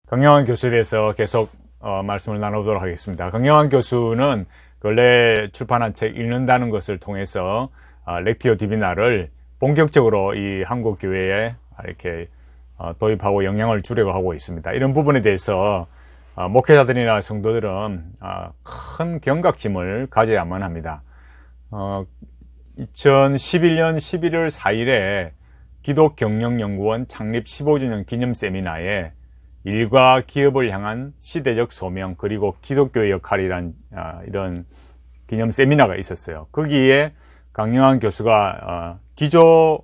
강영환 교수에 대해서 계속 말씀을 나누도록 하겠습니다. 강영환 교수는 근래 출판한 책 읽는다는 것을 통해서 렉티오 디비나를 본격적으로 이 한국 교회에 이렇게 도입하고 영향을 주려고 하고 있습니다. 이런 부분에 대해서 목회자들이나 성도들은 큰 경각심을 가져야만 합니다. 2011년 11월 4일에 기독경영연구원 창립 15주년 기념 세미나에 일과 기업을 향한 시대적 소명 그리고 기독교의 역할이란 이런 기념 세미나가 있었어요. 거기에 강영환 교수가 기조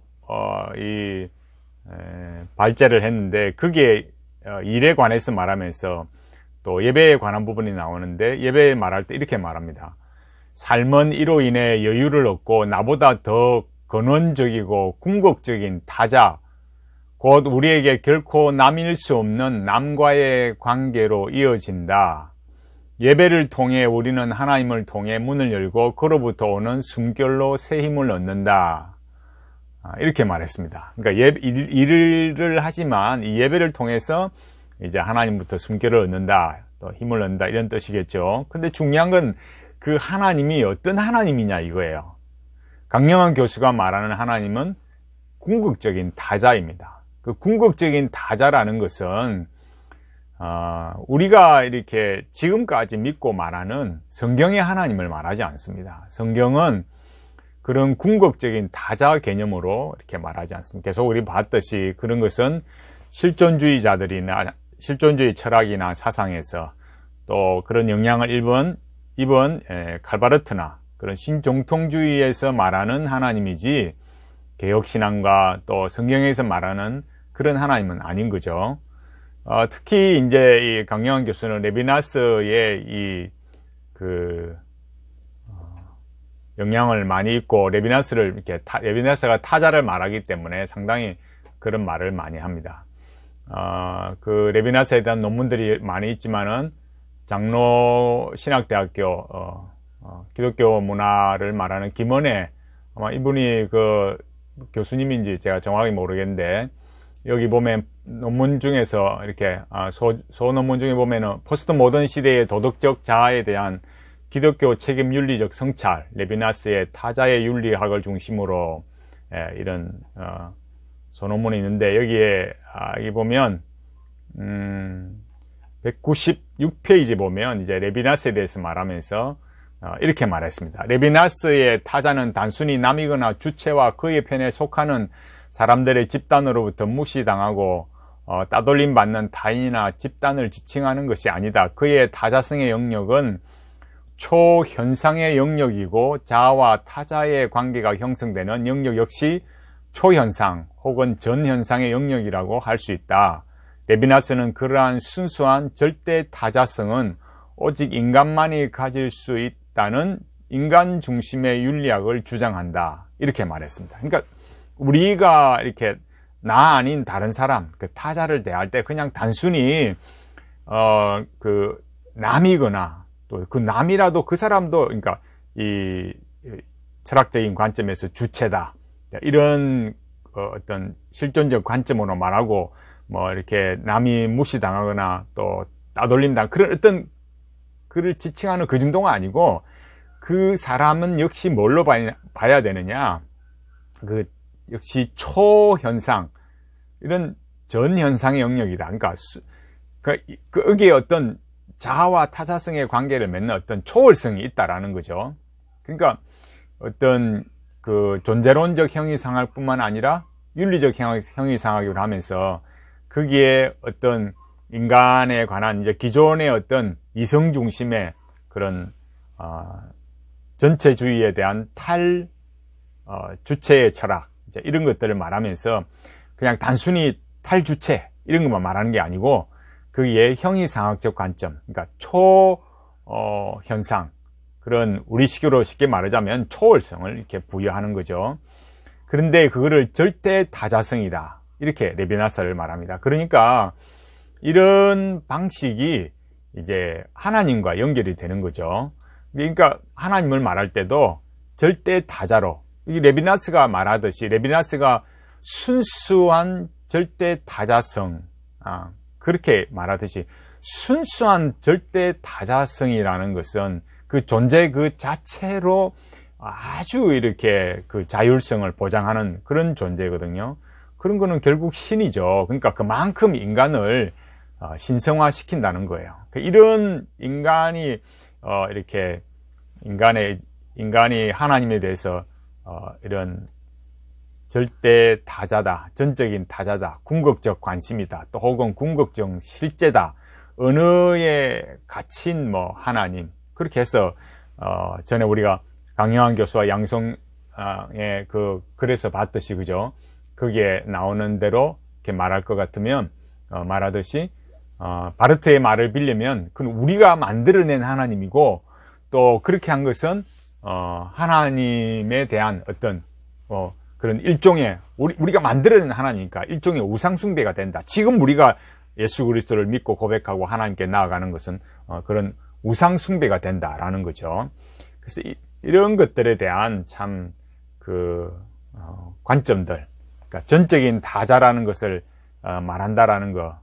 발제를 했는데 그게 일에 관해서 말하면서 또 예배에 관한 부분이 나오는데 예배에 말할 때 이렇게 말합니다. 삶은 이로 인해 여유를 얻고 나보다 더 근원적이고 궁극적인 타자 곧 우리에게 결코 남일 수 없는 남과의 관계로 이어진다. 예배를 통해 우리는 하나님을 통해 문을 열고 그로부터 오는 숨결로 새 힘을 얻는다. 이렇게 말했습니다. 그러니까 일을 하지만 이 예배를 통해서 이제 하나님부터 숨결을 얻는다. 또 힘을 얻는다. 이런 뜻이겠죠. 근데 중요한 건 그 하나님이 어떤 하나님이냐 이거예요. 강영환 교수가 말하는 하나님은 궁극적인 타자입니다. 그 궁극적인 타자라는 것은 우리가 이렇게 지금까지 믿고 말하는 성경의 하나님을 말하지 않습니다. 성경은 그런 궁극적인 타자 개념으로 이렇게 말하지 않습니다. 계속 우리 봤듯이 그런 것은 실존주의자들이나 실존주의 철학이나 사상에서 또 그런 영향을 입은 칼바르트나 그런 신정통주의에서 말하는 하나님이지 개혁신앙과 또 성경에서 말하는 그런 하나님은 아닌 거죠. 특히 이제 이 강영환 교수는 레비나스의 영향을 많이 있고 레비나스가 타자를 말하기 때문에 상당히 그런 말을 많이 합니다. 그 레비나스에 대한 논문들이 많이 있지만은 장로 신학대학교 기독교 문화를 말하는 김원혜 아마 이분이 그 교수님인지 제가 정확히 모르겠는데 여기 보면 논문 중에서 이렇게 소논문 중에 보면은 포스트 모던 시대의 도덕적 자아에 대한 기독교 책임 윤리적 성찰 레비나스의 타자의 윤리학을 중심으로 이런 소논문이 있는데 여기에 여기 보면 196페이지 보면 이제 레비나스에 대해서 말하면서 이렇게 말했습니다. 레비나스의 타자는 단순히 남이거나 주체와 그의 편에 속하는 사람들의 집단으로부터 무시당하고 따돌림 받는 타인이나 집단을 지칭하는 것이 아니다. 그의 타자성의 영역은 초현상의 영역이고 자아와 타자의 관계가 형성되는 영역 역시 초현상 혹은 전현상의 영역이라고 할 수 있다. 레비나스는 그러한 순수한 절대 타자성은 오직 인간만이 가질 수 있다는 인간 중심의 윤리학을 주장한다. 이렇게 말했습니다. 그러니까 우리가 이렇게 나 아닌 다른 사람, 그 타자를 대할 때 그냥 단순히 그 남이거나 또 그 남이라도 그 사람도 그러니까 이 철학적인 관점에서 주체다. 이런 어떤 실존적 관점으로 말하고 뭐 이렇게 남이 무시당하거나 또 따돌림당 그런 어떤 그를 지칭하는 그 정도가 아니고 그 사람은 역시 뭘로 봐야 되느냐 그 역시 초현상 이런 전현상의 영역이다. 그러니까 거기에 어떤 자아와 타자성의 관계를 맺는 어떤 초월성이 있다라는 거죠. 그러니까 어떤 그 존재론적 형이상학 뿐만 아니라 윤리적 형이상학을 하면서 거기에 어떤 인간에 관한 이제 기존의 어떤 이성 중심의 그런 전체주의에 대한 주체의 철학 이제 이런 것들을 말하면서 그냥 단순히 탈주체 이런 것만 말하는 게 아니고 거기에 형이상학적 관점 그러니까 초현상 그런 우리식으로 쉽게 말하자면 초월성을 이렇게 부여하는 거죠. 그런데 그거를 절대 타자성이다. 이렇게 레비나스를 말합니다. 그러니까 이런 방식이 이제 하나님과 연결이 되는 거죠. 그러니까 하나님을 말할 때도 절대 타자로 이 레비나스가 말하듯이 레비나스가 순수한 절대 타자성 그렇게 말하듯이 순수한 절대 타자성이라는 것은 그 존재 그 자체로 아주 이렇게 그 자율성을 보장하는 그런 존재거든요. 그런 거는 결국 신이죠. 그러니까 그만큼 인간을 신성화시킨다는 거예요. 이런 인간이 이렇게 인간이 하나님에 대해서 이런 절대 타자다, 전적인 타자다, 궁극적 관심이다, 또 혹은 궁극적 실제다, 언어에 갇힌 하나님, 그렇게 해서 전에 우리가 강영환 교수와 양성의 그 글에서 봤듯이, 그죠? 거기에 나오는 대로 이렇게 말할 것 같으면 말하듯이 바르트의 말을 빌리면 그건 우리가 만들어낸 하나님이고, 또 그렇게 한 것은 하나님에 대한 어떤 그런 일종의 우리가 만들어낸 하나님이니까 일종의 우상숭배가 된다. 지금 우리가 예수 그리스도를 믿고 고백하고 하나님께 나아가는 것은 그런 우상숭배가 된다라는 거죠. 그래서 이런 것들에 대한 참 관점들, 그러니까 전적인 다자라는 것을 말한다라는 거,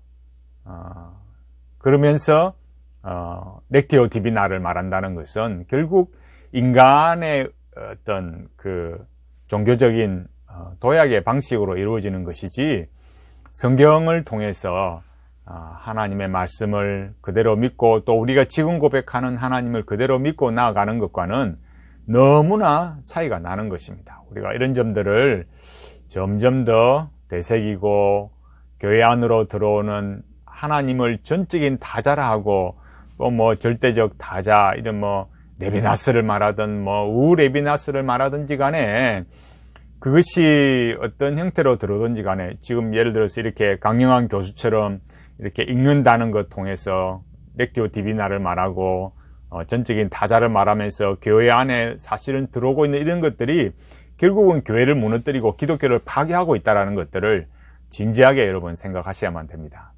그러면서 렉티오 디비나를 말한다는 것은 결국 인간의 어떤 그 종교적인 도약의 방식으로 이루어지는 것이지, 성경을 통해서 하나님의 말씀을 그대로 믿고 또 우리가 지금 고백하는 하나님을 그대로 믿고 나아가는 것과는 너무나 차이가 나는 것입니다. 우리가 이런 점들을 점점 더 되새기고 교회 안으로 들어오는 하나님을 전적인 타자라 하고 또 절대적 타자, 이런 레비나스를 말하든 우레비나스를 말하든지 간에 그것이 어떤 형태로 들어오든지 간에 지금 예를 들어서 이렇게 강영환 교수처럼 이렇게 읽는다는 것 통해서 렉티오 디비나를 말하고 전적인 타자를 말하면서 교회 안에 사실은 들어오고 있는 이런 것들이 결국은 교회를 무너뜨리고 기독교를 파괴하고 있다는 것들을 진지하게 여러분 생각하셔야만 됩니다.